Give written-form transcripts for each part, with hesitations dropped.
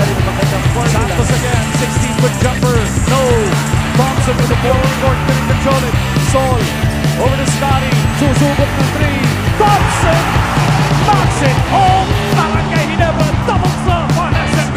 Santos again, 16-foot jumper, no. Thompson with the forward court, couldn't control it. Sol, over to Scotty, susubok ng 3. Thompson knocks it home. Barangay Ginebra doubles up on SMB.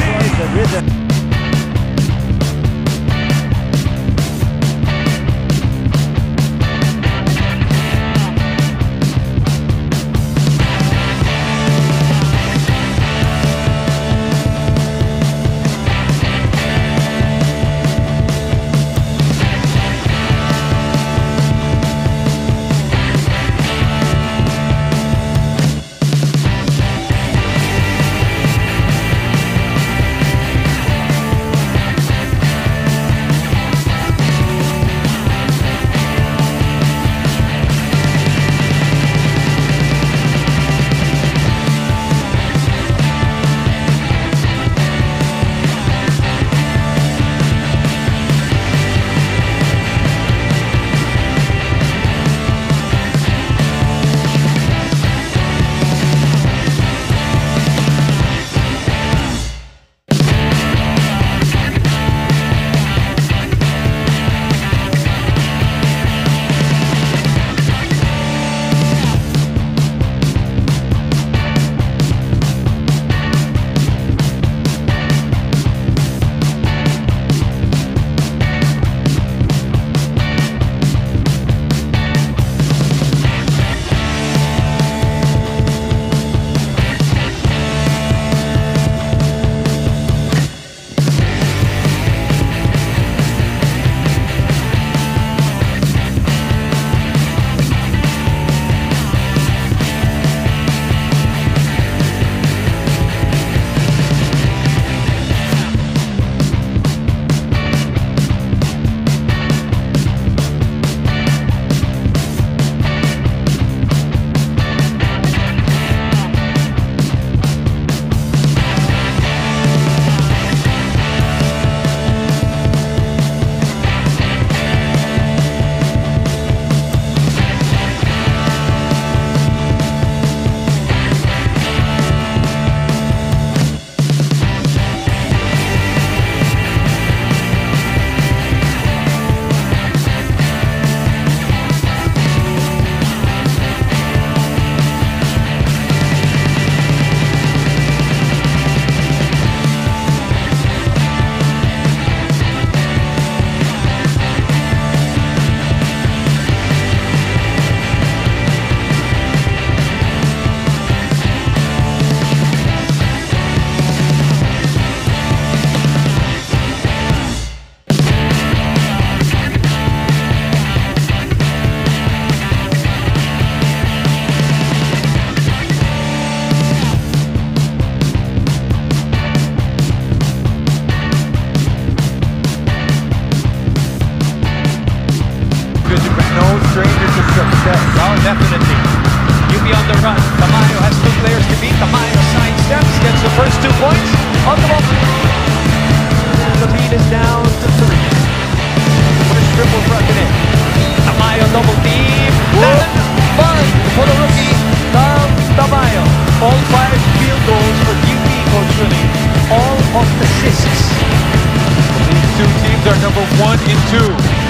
No stranger to success. Oh, definitely. UP on the run. Tamayo has 2 players to beat. Tamayo sidesteps, gets the first 2 points. On the ball. The lead is down to 3. First triple front in. Tamayo double team. Then fun for the rookie of Tamayo. All 5 field goals for UP, Coach Rooney. All of assists. These two teams are number 1 and 2.